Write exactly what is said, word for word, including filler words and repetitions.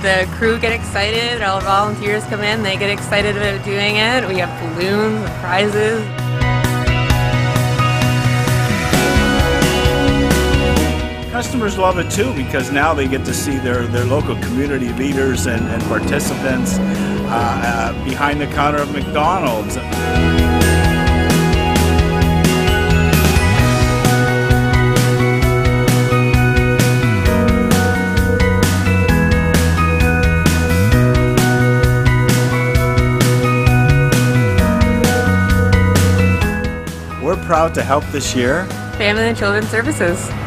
The crew get excited, all the volunteers come in, they get excited about doing it. We have balloons and prizes. Customers love it too because now they get to see their, their local community leaders and, and participants uh, uh, behind the counter of McDonald's. We're proud to help this year Family and Children's Services.